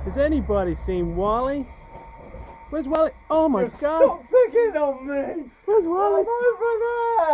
Has anybody seen Wally? Where's Wally? Oh my God! Stop picking on me! Where's Wally? I'm over there!